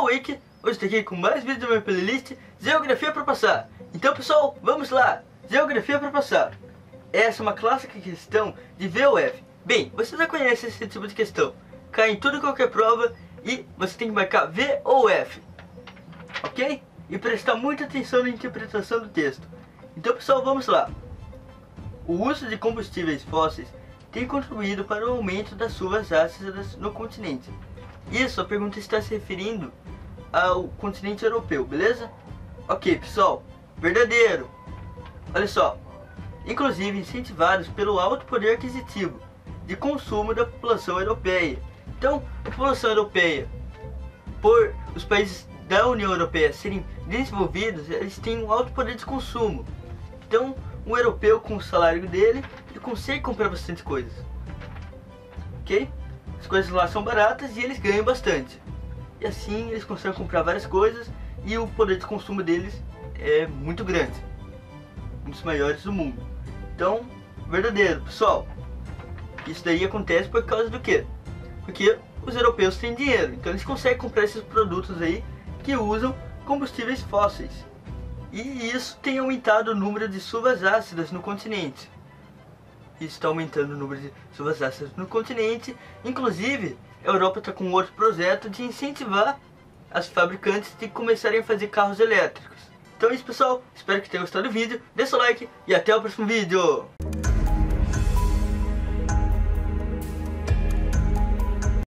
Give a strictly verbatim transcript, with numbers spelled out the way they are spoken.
Wiki, hoje estou aqui com mais vídeos da minha playlist Geografia para Passar. Então pessoal, vamos lá! Geografia para Passar. Essa é uma clássica questão de V ou F. Bem, você já conhece esse tipo de questão. Cai em tudo e qualquer prova e você tem que marcar V ou F. Ok? E prestar muita atenção na interpretação do texto. Então pessoal, vamos lá. O uso de combustíveis fósseis tem contribuído para o aumento das chuvas ácidas no continente. Isso, a pergunta está se referindo ao continente europeu, beleza? Ok, pessoal, verdadeiro. Olha só, inclusive incentivados pelo alto poder aquisitivo de consumo da população europeia. Então, a população europeia, por os países da União Europeia serem desenvolvidos, eles têm um alto poder de consumo. Então, um europeu com o salário dele, ele consegue comprar bastante coisas. Ok? As coisas lá são baratas e eles ganham bastante. E assim eles conseguem comprar várias coisas e o poder de consumo deles é muito grande. Um dos maiores do mundo. Então, verdadeiro, pessoal. Isso daí acontece por causa do quê? Porque os europeus têm dinheiro, então eles conseguem comprar esses produtos aí que usam combustíveis fósseis. E isso tem aumentado o número de chuvas ácidas no continente. Isso está aumentando o número de chuvas ácidas no continente. Inclusive, a Europa está com outro projeto de incentivar as fabricantes de começarem a fazer carros elétricos. Então é isso, pessoal. Espero que tenham gostado do vídeo. Deixa o like e até o próximo vídeo.